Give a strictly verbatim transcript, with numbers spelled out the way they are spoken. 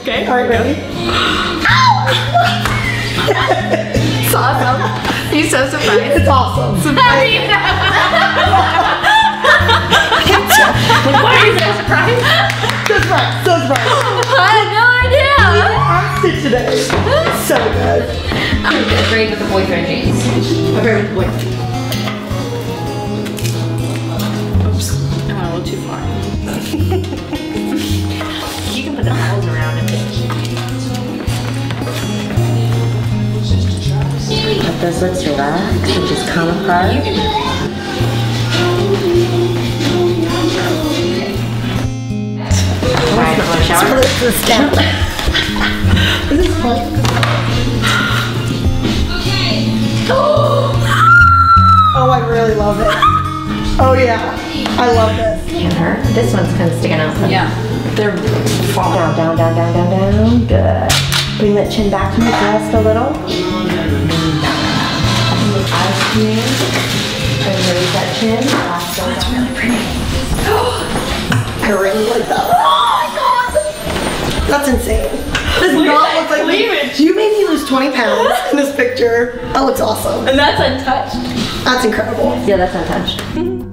Okay. All right, ready? It's awesome. He's so surprised. It's awesome. Why are you so surprised? So surprised. So surprised. I had no idea. I'm sick today. So good. I'm afraid with the boyfriend jeans. Afraid with the boyfriend. Oops. I went a little too far. You can put the balls around it. Let those lips relax and just come apart. Alright, want to shower? This is step. This is fun. Oh, I really love it. Oh yeah, I love this. And her. This one's kind of sticking out. Yeah. They're falling. Down, down, down, down, down, down. Good. Bring that chin back to me just a little. Eyes clear. And raise that chin. That's really pretty. I really like that. Oh my god! That's insane. Does not look like cleavage. You made me lose twenty pounds in this picture. That looks awesome. And that's untouched. That's incredible. Yeah, that's untouched.